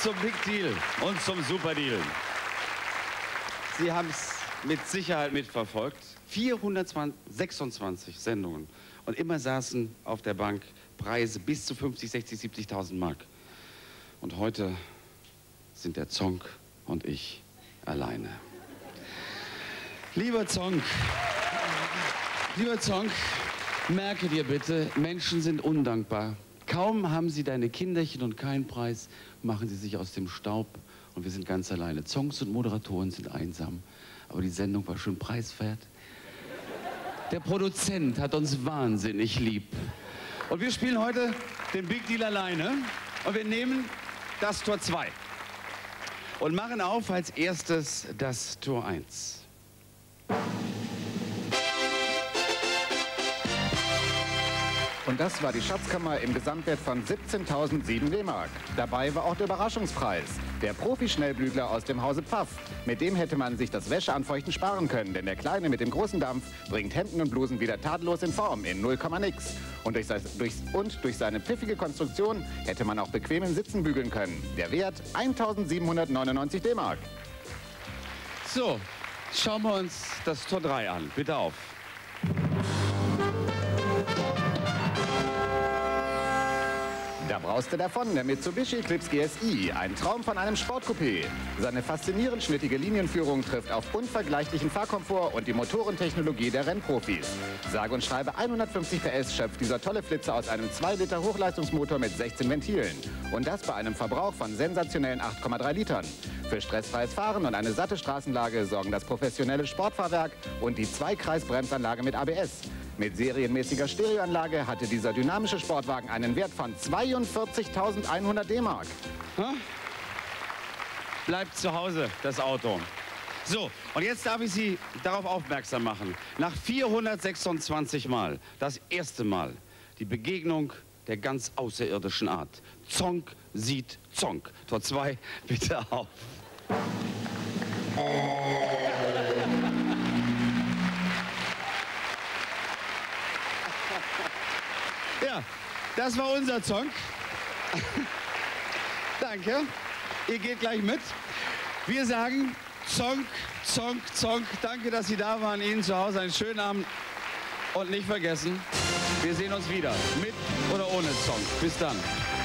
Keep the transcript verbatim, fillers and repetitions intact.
zum Big Deal und zum Super Deal. Sie haben es mit Sicherheit mitverfolgt. vierhundertsechsundzwanzig Sendungen. Und immer saßen auf der Bank Preise bis zu fünfzig, sechzig, siebzigtausend Mark. Und heute sind der Zonk und ich alleine. Lieber Zonk, lieber Zonk, merke dir bitte, Menschen sind undankbar. Kaum haben sie deine Kinderchen und keinen Preis, machen sie sich aus dem Staub und wir sind ganz alleine. Zonks und Moderatoren sind einsam, aber die Sendung war schon preiswert. Der Produzent hat uns wahnsinnig lieb. Und wir spielen heute den Big Deal alleine und wir nehmen das Tor zwei und machen auf als erstes das Tor eins. Und das war die Schatzkammer im Gesamtwert von siebzehntausendsieben D-Mark. Dabei war auch der Überraschungspreis, der Profi-Schnellbügler aus dem Hause Pfaff. Mit dem hätte man sich das Wäscheanfeuchten sparen können, denn der Kleine mit dem großen Dampf bringt Hemden und Blusen wieder tadellos in Form, in null Komma nix. Und durch, durch, und durch seine pfiffige Konstruktion hätte man auch bequem im Sitzen bügeln können. Der Wert eintausendsiebenhundertneunundneunzig D-Mark. So, schauen wir uns das Tor drei an. Bitte auf. Da brauste davon der Mitsubishi Eclipse G S I, ein Traum von einem Sportcoupé. Seine faszinierend schnittige Linienführung trifft auf unvergleichlichen Fahrkomfort und die Motorentechnologie der Rennprofis. Sage und schreibe hundertfünfzig P S schöpft dieser tolle Flitzer aus einem zwei Liter Hochleistungsmotor mit sechzehn Ventilen. Und das bei einem Verbrauch von sensationellen acht Komma drei Litern. Für stressfreies Fahren und eine satte Straßenlage sorgen das professionelle Sportfahrwerk und die Zwei-Kreis-Bremsanlage mit A B S. Mit serienmäßiger Stereoanlage hatte dieser dynamische Sportwagen einen Wert von zweiundvierzigtausendeinhundert D-Mark. Hm? Bleibt zu Hause, das Auto. So, und jetzt darf ich Sie darauf aufmerksam machen. Nach vierhundertsechsundzwanzig Mal, das erste Mal, die Begegnung der ganz außerirdischen Art. Zonk sieht Zonk. Tor zwei, bitte auf. Ja, das war unser Zonk. Danke. Ihr geht gleich mit. Wir sagen Zonk, Zonk, Zonk. Danke, dass Sie da waren. Ihnen zu Hause einen schönen Abend. Und nicht vergessen, wir sehen uns wieder. Mit oder ohne Zonk. Bis dann.